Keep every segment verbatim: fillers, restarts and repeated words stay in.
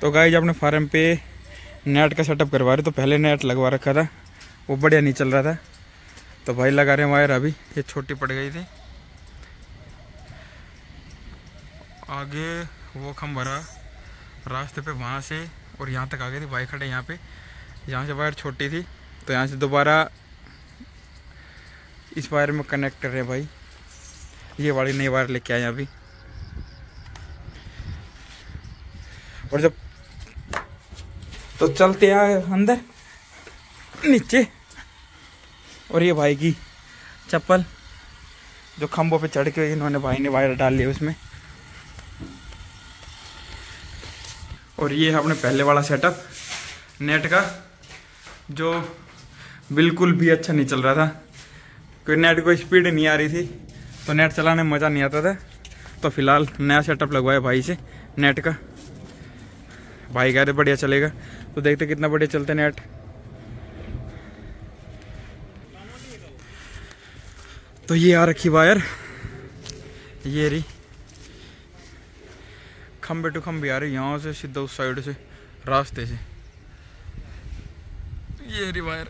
तो गाइस अपने फार्म पे नेट का सेटअप करवा रहे, तो पहले नेट लगवा रखा था, वो बढ़िया नहीं चल रहा था, तो भाई लगा रहे हैं वायर। अभी ये छोटी पड़ गई थी, आगे वो खम भरा रास्ते पे वहाँ से और यहाँ तक आ गई थी। भाई खड़े यहाँ पे, यहाँ से वायर छोटी थी, तो यहाँ से दोबारा इस वायर में कनेक्ट कर रहे हैं भाई। ये वाली नई वायर लेके आए अभी। और जब तो चलते आए अंदर नीचे, और ये भाई की चप्पल जो खंभों पे चढ़ के इन्होंने भाई ने वायर डाल लिया उसमें। और ये है अपने पहले वाला सेटअप नेट का, जो बिल्कुल भी अच्छा नहीं चल रहा था, क्योंकि नेट को स्पीड नहीं आ रही थी, तो नेट चलाने में मज़ा नहीं आता था। तो फिलहाल नया सेटअप लगवाया भाई से नेट का। भाई कह रहे बढ़िया चलेगा, तो देखते कितना बढ़िया चलते नेट। तो ये आ रखी वायर, ये रही खंबे टू खंबे आ रही, यहाँ से सीधा उस साइड से रास्ते से। ये रही वायर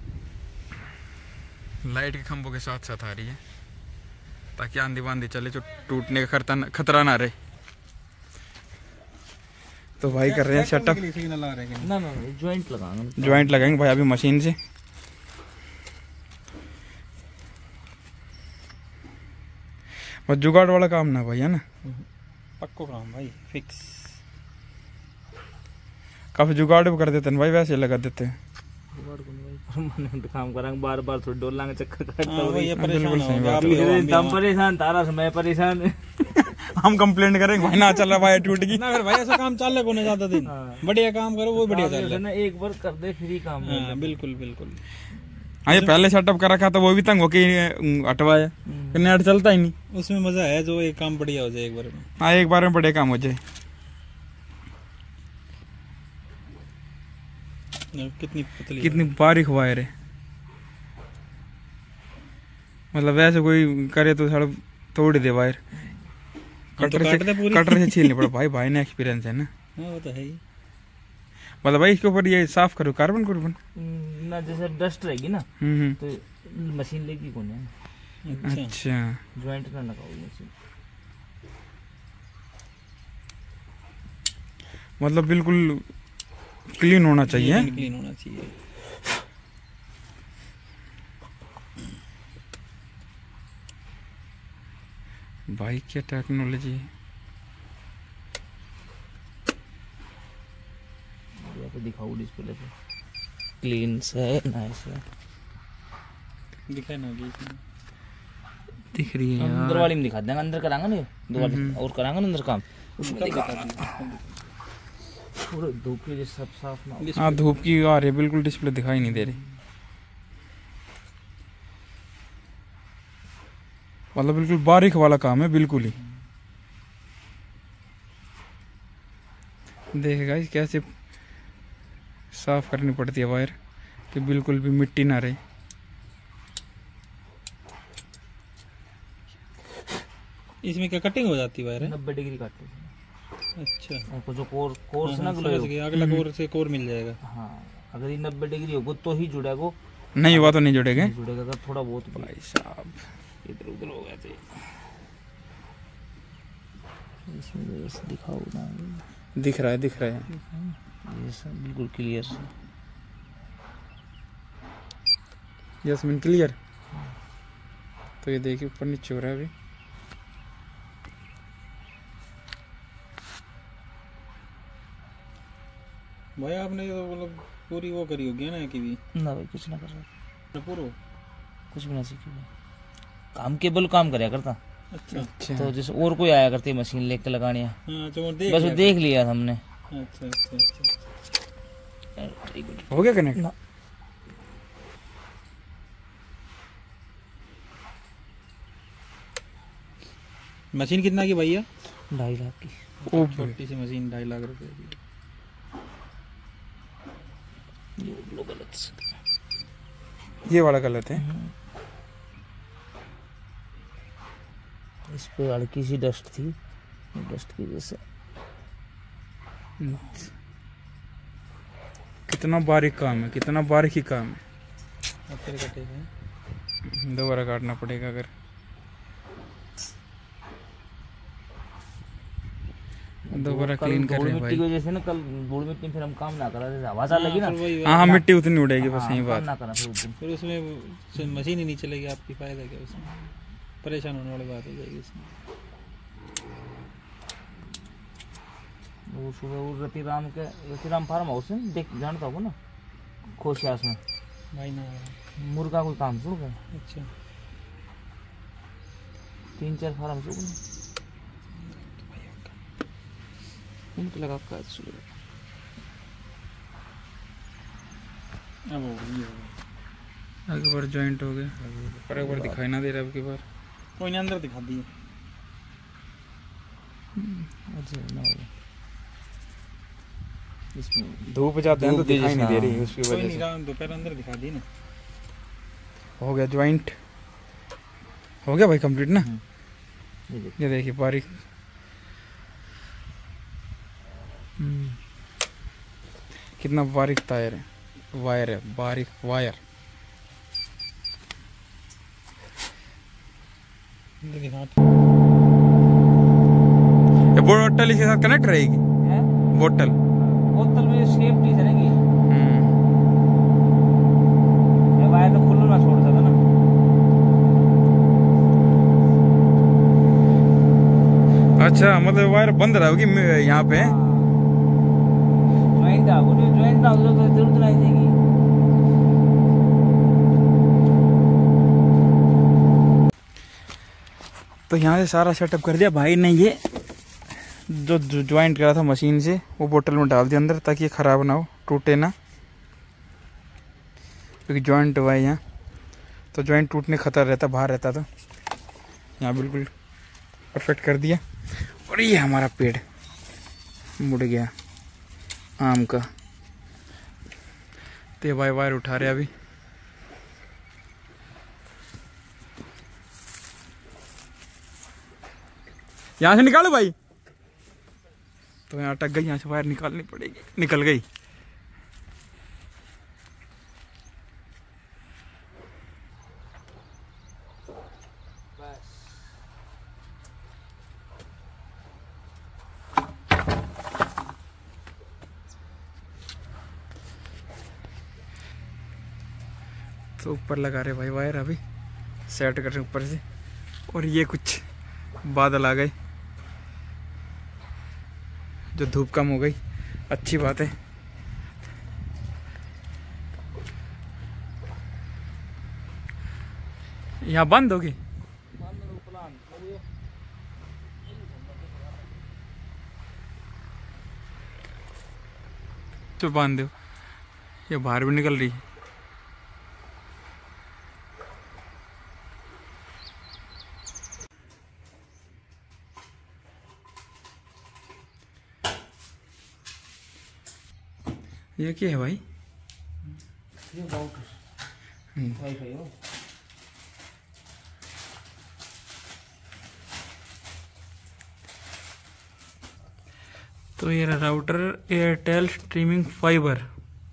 लाइट के खंभों के साथ साथ आ रही है, ताकि आंधी बांधी चले, जो टूटने का खतरा खतरा ना रहे। तो भाई कर रहे हैं सेटअप। ना ना ज्वाइंट लगाएंगे, ज्वाइंट लगाएंगे भाई अभी मशीन से। और जुगाड़ वाला काम ना भाई, है ना, पक्को काम भाई, फिक्स। काफी जुगाड़ भी कर देते हैं भाई, वैसे लगा देते हैं काम करेंगे, बार बार थोड़ी डोल लांगे चक्कर काटता हो। ये परेशान सही हो, बात आप तुम परेशान, तारा से मैं परेशान। हम कंप्लेंट करेंगे भाई ना चल रहा, वायर टूट गई ना फिर भाई ऐसा काम चल रहा है ज्यादा दिन। बढ़िया काम करो, वो बढ़िया चल रहा है। एक बार कर दे फिर ही काम। हाँ, बिल्कुल बिल्कुल। हाँ ये पहले सेटअप कर रखा था, वो भी तंग होके हटवाया, नेट चलता ही नहीं। उसमें मजा है जो एक काम बढ़िया हो जाए एक बार में। हाँ एक बार में बढ़िया काम हो जाए। कितनी पतली, कितनी बारीक वायर है, मतलब वैसे कोई करे तो थोड़ा तोड़ दे वायर। कटर से कटर से छीलनी पड़े भाई, भाई ने एक्सपीरियंस है ना। हाँ वो तो है ही। मतलब भाई इसके ऊपर ये साफ करो कार्बन कार्बन ना, जैसे डस्ट रहेगी ना हम्म तो मशीन लेगी कौन है। अच्छा, अच्छा ज्वाइंट ना लगाओ मशीन, मतलब बिल्कुल क्लीन होना चाहिए। क्लीन होना चाहिए। भाई क्या टेक्नोलॉजी है। पे दिखाओ डिस्प्ले पे, क्लीन से नाइस है, दिखा ना जी, दिख रही है। अंदर वाली में दिखा देंगे, अंदर कराएंगे ना दो वाली और कराएंगे ना अंदर काम, उसमें दिखा पूरे धूप की वजह से सब साफ ना। हाँ धूप की आ रही है, बिल्कुल डिस्प्ले दिखाई नहीं दे रही, मतलब बिल्कुल बारीक वाला काम है बिल्कुल ही। देखेगा इस कैसे साफ करनी पड़ती है वायर, कि बिल्कुल भी मिट्टी ना रहे। इसमें क्या कटिंग हो जाती है वायर? नब्बे डिग्री काटते हैं। अच्छा, आपको जो कोर कोर्स ना अगला कोर से कोर मिल जाएगा। हाँ अगर ये नब्बे डिग्री होगा तो ही जुड़ेगा, नहीं हुआ तो नहीं जुड़ेगा। जुड़ेगा अगर थोड़ा बहुत भाई साहब इधर उधर हो गया थे। इसमें जैसे दिखाओ ना, दिख रहा है दिख रहा है ये सब बिल्कुल क्लियर है। Jasmine clear. तो ये देखिए ऊपर नीचे हो रहा है अभी। भाई आपने तो मतलब पूरी वो करी होगी ना कि भी ना भाई कुछ ना कर रहा, पूरा कुछ भी ना सीखी भाई, काम केवल काम करया करता। अच्छा अच्छा तो जैसे और कोई आया करती मशीन लेके लगानी है, हाँ, तो वो देख बस वो लिया देख लिया था हमने। अच्छा अच्छा अच्छा, हो गया कनेक्ट। ना मशीन कितना की भैया? ढाई लाख की ओ छोटी सी मशीन ढाई लाख रुपए की। ये ब्लू गलत से, ये वाला गलत है। इस पे हल्की सी डस्ट थी, डस्ट की वजह से कितना बारीक काम है, कितना बारीकी काम है। अब फिर कटेगा, दोबारा काटना पड़ेगा अगर। दोबारा क्लीन कर रहे हैं भाई। मिट्टी की वजह से ना कल धूल मिट्टी में फिर हम काम ना करा, जैसे हवा चल लगी ना। हाँ हाँ मिट्टी उतनी उड़ेगी, बस यही बात। ना करा फिर उस दिन। फिर उसमें वो मशीन ही नहीं चलेगी आपकी, फायदा क्या उसमें, परेशान होने वाली बात हो जाएगी इसमें। वो सुबह वो रतिराम के रतिराम फार्म हाउस है, देख जानता हो ना, खोशियास में भाई ना मुर्गा कोई काम शुरू कर, अच्छा तीन चार फार्म शुरू उनको लगा कर शुरू। अब हो गई, हो गई। एक बार जॉइंट हो गया, पर एक बार दिखाई ना दे रहा अब की बार। कोई नहीं, अंदर दिखा दिए। अच्छा ना इसमें धूप जाते हैं तो धूप की दिखाई नहीं दे हाँ। रही उसकी कोई वजह नहीं, से। रात दोपहर अंदर दिखा दी ना। हो गया जॉइंट, हो गया भाई कंप्लीट ना। ये देख ये देखिए बारीक। हम्म, कितना बारीक तार है, वायर है, बारीक वायर। अंदर दिखा। ये बोतल इसके साथ कनेक्ट रहेगी, है बोतल। बोतल में सेफ्टी है ना कि हम्म, ये वायर तो खुल्लो ना छोड़ सकता ना। अच्छा मतलब वायर बंद रहेगी यहाँ पे। ज्वाइंट आ वो ज्वाइंट आ तो जरूरत नहीं देगी। तो यहाँ से सारा सेटअप कर दिया भाई ने। ये जो ज्वाइंट करा था मशीन से वो बोतल में डाल दिया अंदर, ताकि ये ख़राब ना हो, टूटे ना, क्योंकि ज्वाइंट हुआ है यहाँ तो ज्वाइंट टूटने खतरा रहता, बाहर रहता। तो यहाँ बिल्कुल परफेक्ट कर दिया। और ये हमारा पेड़ मुड़ गया आम का। तो ये भाई वायर उठा रहे अभी। यहाँ से निकालो भाई। तो यहाँ अटक गई, यहाँ से वायर निकालनी पड़ेगी। निकल गई। तो ऊपर लगा रहे भाई वायर, अभी सेट कर रहे ऊपर से। और ये कुछ बादल आ गए, जो धूप कम हो गई, अच्छी बात है। यहाँ बंद होगी। तो बांध दो, ये बाहर भी निकल रही है। ये क्या है भाई? ये राउटर वाईफाई हो। तो ये राउटर एयरटेल स्ट्रीमिंग फाइबर।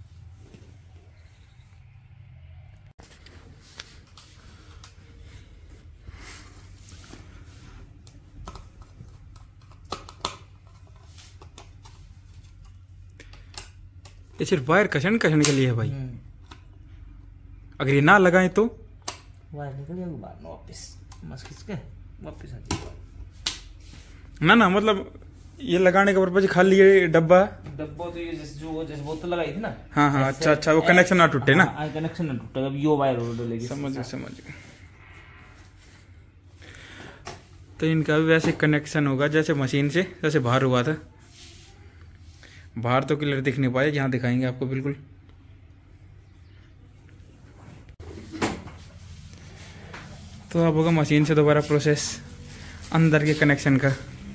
ये सिर्फ वायर कशन कशन के लिए है भाई। अगर ये ना लगाएं तो वायर निकल जाएगी बाद में वापस, मस्त खींच के वापस आ जाएगी। ना ना मतलब ये लगाने का पर्पज खाली ये डब्बा। डब्बा तो ये जैसे जो जैसे बोतल लगाई थी ना। हाँ हाँ अच्छा अच्छा, वो कनेक्शन ना टूटे ना। हाँ कनेक्शन ना टूटे, अब यो वायर हो डलेगी। समझ गए समझ गए। तो इनका भी वैसे कनेक्शन होगा जैसे मशीन से, जैसे बाहर हुआ था। बाहर तो क्लियर दिख नहीं पाया, यहाँ दिखाएंगे आपको बिल्कुल। तो अब होगा मशीन से दोबारा प्रोसेस अंदर के कनेक्शन का।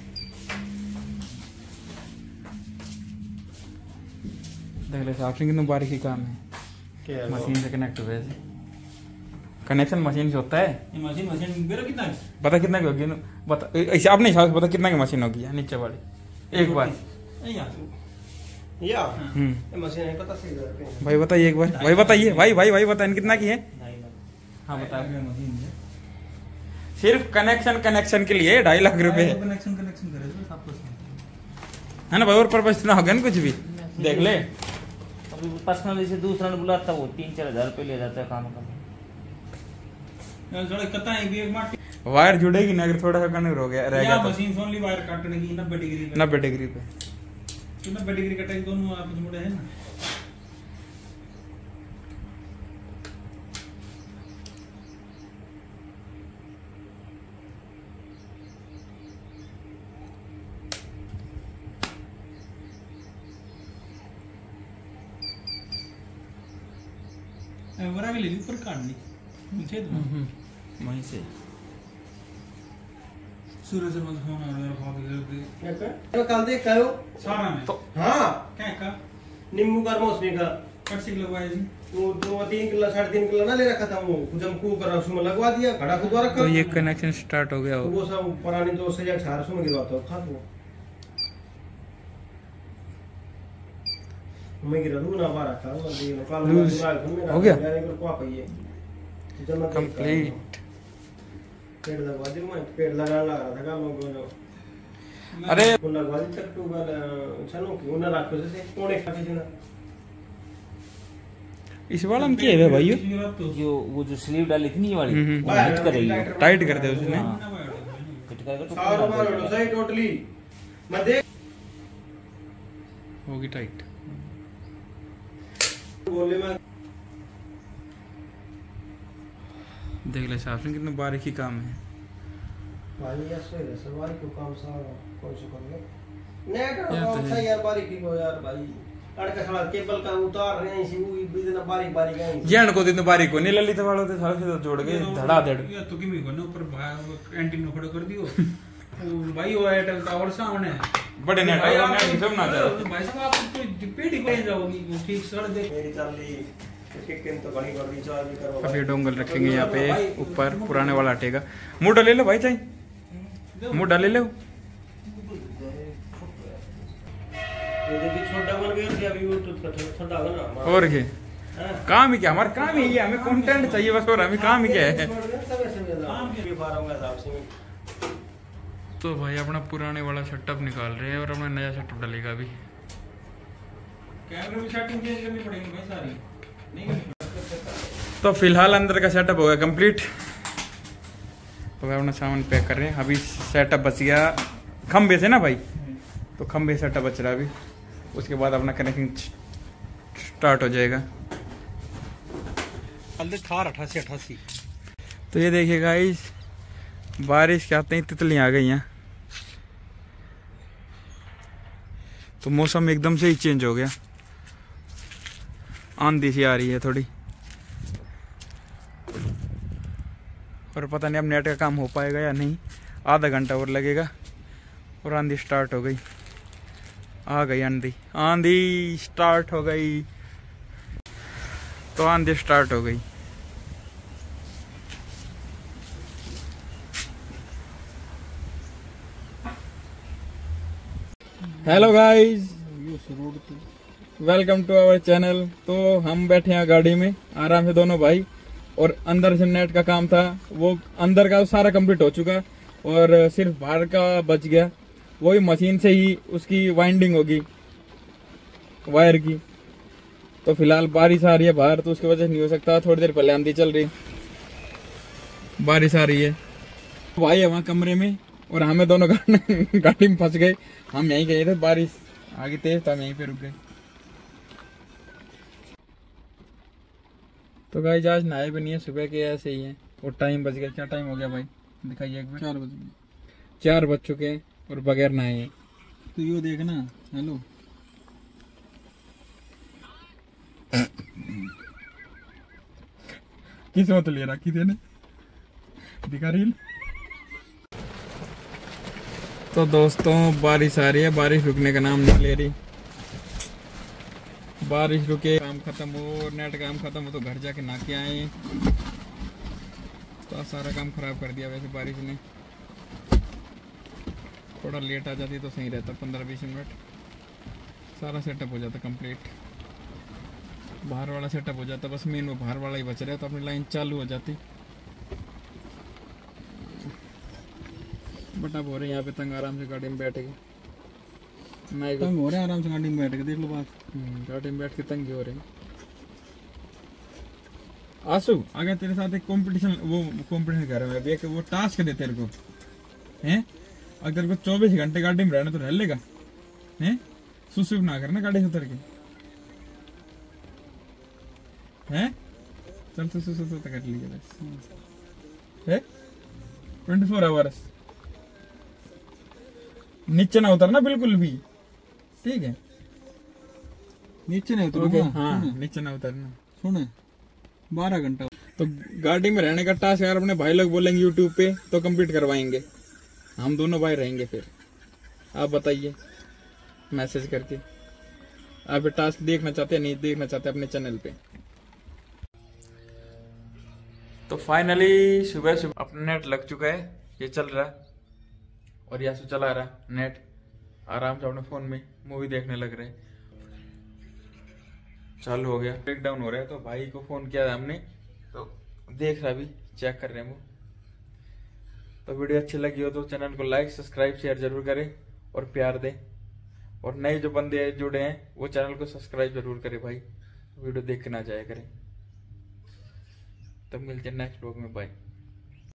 देख ले साफ कितना बारीकी काम है। क्या मशीन से कनेक्ट हुए से कनेक्शन मशीन से होता है। ये मशीन मशीन मेरा कितना है? बता कितना की होगी, बता ऐसे अपने हिसाब से बता कितना की मशीन होगी नीचे वाली। एक बार नहीं यार या हम्म मशीन है पता सही है भाई बताइए एक बार, भाई बताइए, भाई भाई भाई बताइए कितना की है? हाँ बताओ। मशीन है सिर्फ कनेक्शन कनेक्शन के लिए ढाई लाख रुपए कनेक्शन कनेक्शन करे तो सब कुछ है ना भाई, और पर्पज ना होगा ना कुछ भी। देख ले अभी पर्सनली से दूसरा ने बुलाता वो तीन चार हजार रुपये ले जाता है काम का। थोड़ा कता है भी एक माटी वायर जुड़ेगी ना, अगर थोड़ा सा कनेक्ट हो गया रहेगा या तो मशीन ओनली वायर काटने की नब्बे डिग्री पे नब्बे डिग्री पे। तो नब्बे डिग्री कटाई दोनों आपस में मुड़े है ना। वरा के लिए ऊपर काट ली मुझे तो वहीं से सूरज से मत फोन आ रहा है बहुत देर से तो कल देख कहो सारा में तो हाँ क्या का नींबू का मौसमी का कट लगवाया जी वो दो तीन किलो साढ़े तीन किलो ना ले रखा था वो जब कू कर उसमें लगवा दिया खड़ा खुदवा रखा। तो ये कनेक्शन स्टार्ट हो गया तो हो। वो सब पुरानी दो से अठारह सौ में गिरवाता था वो मैं गिरा लू ना बारह था वो दे कल लूज हो गया को आप ये जब मैं कंप्लीट। पेड़ लगवा दी मैं पेड़ लगा लगा रहा था लोगों ने अरे वो लगवा दी तक टू वाला चलो क्यों ना रखो जैसे कोने खाते थे ना इस वाला में क्या है भाई? जो वो जो स्लीव डाली थी नहीं वाली हम्म, वो हिट करेगी टाइट कर दे उसने। हिट करके तो सारा मारो सही टोटली मैं देख होगी टाइट। बोले मैं देख ले साहब कितना बारीकी काम है भाई यार सोए रे सवारी को काम सारा कौन से कर ले नेट यार तो काम सही यार बारीकी को यार भाई अड़का साला केबल का उतार रहे हैं इसी वो भी देना बारीक बारीक है जैन को दिन बारीक को नहीं ललित वालों ते सारे से जोड़ के धड़ा धड़ या तो कि मी कोने ऊपर भाई एंटीना खड़ा कर दियो वो भाई वो एयरटेल टावर सामने बड़े नेट और नेट सब ना जा। भाई साहब आप तो पेड़ ही जाओगी ठीक सड़ दे मेरी चल ली किन तो बड़ी कर रिचार्ज भी करो। अब ये डोंगल रखेंगे यहाँ पे ऊपर, पुराने वाला हटेगा। मुंह डाले लो भाई चाहिए, मुंह डाले लो। ये देखिए छोटा बन गया कि अभी यूट्यूब का छोटा होगा ना हमारा। और क्या काम ही क्या, हमारा काम ही है, हमें कंटेंट चाहिए बस, और हमें काम ही क्या है। तो भाई अपना पुराने वाला सेटअप निकाल रहे हैं और अपना नया सेटअप डालेगा अभी। कैमरे में सेटिंग चेंज करनी पड़ेगी भाई सारी नहीं करनी। तो फिलहाल अंदर का सेटअप हो गया कंप्लीट। तो भाई अपना सामान पैक कर रहे हैं। अभी सेटअप बच गया खंबे से ना भाई, तो खंबे सेटअप बच रहा है अभी, उसके बाद अपना कनेक्टिंग स्टार्ट हो जाएगा। थार अठासी अठासी। तो ये देखिए गाइस, बारिश के आते ही तितलियां आ गई हैं, तो मौसम एकदम से ही चेंज हो गया, आंधी सी आ रही है थोड़ी, और पता नहीं अब नेट का काम हो पाएगा या नहीं। आधा घंटा और लगेगा और आंधी स्टार्ट हो गई, आ गई आंधी, आंधी स्टार्ट हो गई, तो आंधी स्टार्ट हो गई। Hello guys, welcome to our channel. तो हम बैठे हैं गाड़ी में आराम से दोनों भाई, और अंदर से नेट का काम था, वो अंदर का सारा कंप्लीट हो चुका और सिर्फ बाहर का बच गया। वही मशीन से ही उसकी वाइंडिंग होगी वायर की। तो फिलहाल बारिश आ रही है बाहर, तो उसकी वजह से नहीं हो सकता। थोड़ी देर पहले आंधी चल रही, बारिश आ रही है। भाई है वहाँ कमरे में और हमें दोनों गाड़ी में फंस गए। हम यहीं गए थे, बारिश आगे तेज था, हम यहीं पे रुक गए। तो गाइस आज नहाए भी नहीं है, सुबह के ऐसे ही है, और टाइम बच गया। क्या टाइम हो गया भाई, दिखाइए एक बार। चार बजे चार बज चुके हैं और बगैर नहाए हैं। तो यो देखना। हेलो किस्मत ले रखी थे ने, दिखा रही। तो दोस्तों बारिश आ रही है, बारिश रुकने का नाम नहीं ले रही। बारिश रुके, काम खत्म हो, नेट काम खत्म हो, तो घर जाके नहा के आए। तो सारा काम खराब कर दिया वैसे बारिश ने। थोड़ा लेट आ जाती तो सही रहता, पंद्रह बीस मिनट सारा सेटअप हो जाता कंप्लीट। बाहर वाला सेटअप हो जाता, बस मेन वो बाहर वाला ही बच रहा है, तो अपनी लाइन चालू हो जाती। बट अब हो रहे यहाँ पे तंग, आराम से गाड़ी में बैठ के मैं तंग हो रहे हैं, आराम से गाड़ी में बैठ के देख लो बात। गाड़ी में बैठ के तंग हो रहे हैं। आंसू अगर तेरे साथ एक कंपटीशन, वो कंपटीशन कर रहा है, वो टास्क दे तेरे को हैं, अगर तेरे को चौबीस घंटे गाड़ी में रहना तो रह लेगा हैं, सुसु ना करना गाड़ी से उतर के हैं, चल तो सुसु तो कर लीजिए बस है, ट्वेंटी फोर आवर्स नीचे ना उतरना बिल्कुल भी, ठीक है? नीचे नहीं उतरना, हाँ नीचे ना उतरना। सुने बारह घंटा तो गाड़ी में रहने का टास्क यार अपने भाई लोग बोलेंगे यूट्यूब पे तो कंप्लीट करवाएंगे, हम दोनों भाई रहेंगे। फिर आप बताइए मैसेज करके, आप ये टास्क देखना चाहते हैं नहीं देखना चाहते अपने चैनल पे। तो फाइनली सुबह सुबह अपना नेट लग चुका है, ये चल रहा है और यासु चला रहा नेट, आराम से अपने फोन में मूवी देखने लग रहे। चालू हो गया, ब्रेक डाउन हो रहा है, तो भाई को फोन किया था हमने, तो देख रहा भी, चेक कर रहे हैं वो। तो वीडियो अच्छी लगी हो तो चैनल को लाइक सब्सक्राइब शेयर जरूर करें और प्यार दें, और नए जो बंदे जुड़े हैं वो चैनल को सब्सक्राइब जरूर करें भाई, वीडियो देख के ना जाया करें। तब मिलते हैं नेक्स्ट व्लॉग में, बाय।